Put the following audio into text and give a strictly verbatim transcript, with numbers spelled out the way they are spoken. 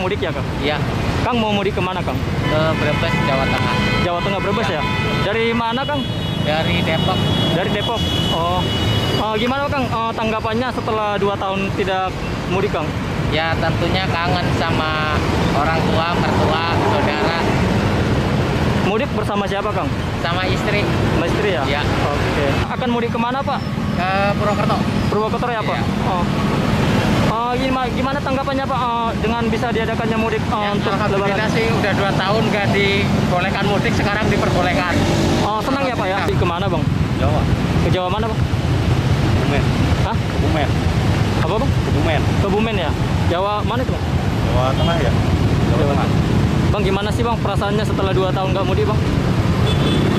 mudik ya, Kang? Iya, Kang mau mudik kemana, Kang? ke Brebes, Jawa Tengah. Jawa Tengah, Brebes ya? Dari mana, Kang? Dari Depok. Dari Depok. Oh, Eh, gimana, Kang? Eh, tanggapannya setelah dua tahun tidak mudik, Kang? Ya tentunya kangen sama orang tua, mertua, saudara, Mudik bersama siapa, Kang? sama istri. Sama istri ya? Ya. Oke. Akan mudik kemana, Pak? Ke Purwokerto. Purwokerto ya, Pak? Iya. Oh. Eh, gimana, gimana tanggapannya, Pak, eh, dengan bisa diadakannya mudik eh, Ya, untuk Alhamdulillah Lebaran? sih udah dua tahun nggak dibolehkan mudik, sekarang diperbolehkan. Oh, senang ya, Pak ya? Alhamdulillah. Kemana, Bang? Jawa, Ke Jawa mana, Bang? Kebumen, Hah? Kebumen, Apa, Bang? Kebumen, Kebumen ya? Jawa mana itu, Bang? Jawa Tengah ya, Jawa Jawa Tengah. Bang, gimana sih, Bang, perasaannya setelah dua tahun nggak mudik, Bang?